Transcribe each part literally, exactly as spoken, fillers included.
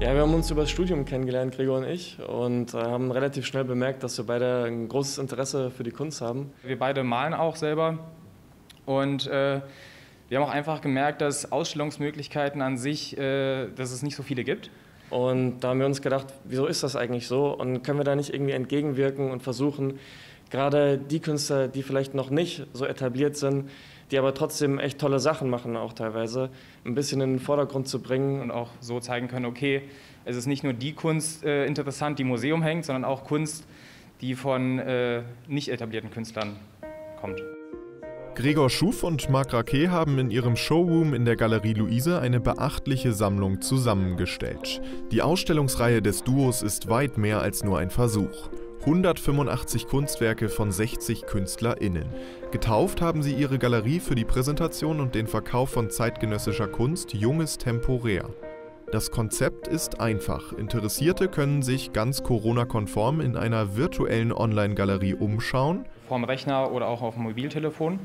Ja, wir haben uns über das Studium kennengelernt, Gregor und ich, und äh, haben relativ schnell bemerkt, dass wir beide ein großes Interesse für die Kunst haben. Wir beide malen auch selber und äh, wir haben auch einfach gemerkt, dass Ausstellungsmöglichkeiten an sich, äh, dass es nicht so viele gibt. Und da haben wir uns gedacht, wieso ist das eigentlich so? Und können wir da nicht irgendwie entgegenwirken und versuchen, gerade die Künstler, die vielleicht noch nicht so etabliert sind, die aber trotzdem echt tolle Sachen machen, auch teilweise, ein bisschen in den Vordergrund zu bringen. Und auch so zeigen können, okay, es ist nicht nur die Kunst äh, interessant, die im Museum hängt, sondern auch Kunst, die von äh, nicht etablierten Künstlern kommt. Gregor Schuf und Marc Raquet haben in ihrem Showroom in der Galerie Luise eine beachtliche Sammlung zusammengestellt. Die Ausstellungsreihe des Duos ist weit mehr als nur ein Versuch. hundertfünfundachtzig Kunstwerke von sechzig KünstlerInnen. Getauft haben sie ihre Galerie für die Präsentation und den Verkauf von zeitgenössischer Kunst Junges Temporär. Das Konzept ist einfach. Interessierte können sich ganz Corona-konform in einer virtuellen Online-Galerie umschauen. Vorm Rechner oder auch auf dem Mobiltelefon.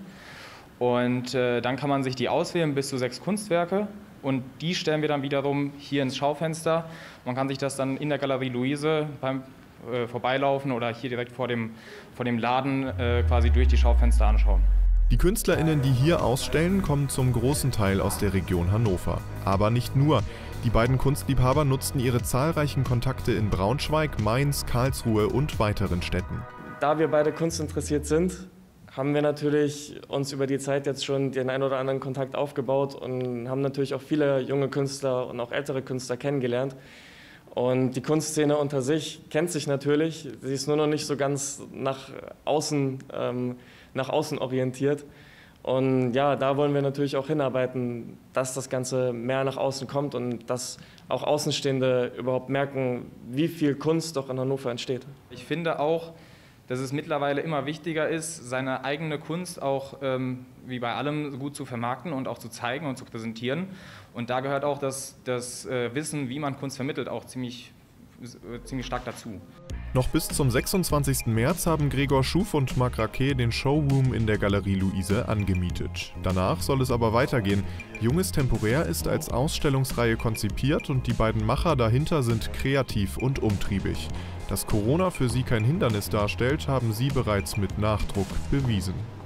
Und äh, dann kann man sich die auswählen, bis zu sechs Kunstwerke. Und die stellen wir dann wiederum hier ins Schaufenster. Man kann sich das dann in der Galerie Luise beim äh, Vorbeilaufen oder hier direkt vor dem, vor dem Laden äh, quasi durch die Schaufenster anschauen. Die KünstlerInnen, die hier ausstellen, kommen zum großen Teil aus der Region Hannover. Aber nicht nur. Die beiden Kunstliebhaber nutzten ihre zahlreichen Kontakte in Braunschweig, Mainz, Karlsruhe und weiteren Städten. Da wir beide kunstinteressiert sind, haben wir natürlich uns über die Zeit jetzt schon den einen oder anderen Kontakt aufgebaut und haben natürlich auch viele junge Künstler und auch ältere Künstler kennengelernt. Und die Kunstszene unter sich kennt sich natürlich, sie ist nur noch nicht so ganz nach außen, ähm, nach außen orientiert. Und ja, da wollen wir natürlich auch hinarbeiten, dass das Ganze mehr nach außen kommt und dass auch Außenstehende überhaupt merken, wie viel Kunst doch in Hannover entsteht. Ich finde auch, dass es mittlerweile immer wichtiger ist, seine eigene Kunst auch, ähm, wie bei allem, gut zu vermarkten und auch zu zeigen und zu präsentieren. Und da gehört auch das, das äh, Wissen, wie man Kunst vermittelt, auch ziemlich, äh, ziemlich stark dazu. Noch bis zum sechsundzwanzigsten März haben Gregor Schuf und Marc Raquet den Showroom in der Galerie Luise angemietet. Danach soll es aber weitergehen. Junges Temporär ist als Ausstellungsreihe konzipiert und die beiden Macher dahinter sind kreativ und umtriebig. Dass Corona für sie kein Hindernis darstellt, haben sie bereits mit Nachdruck bewiesen.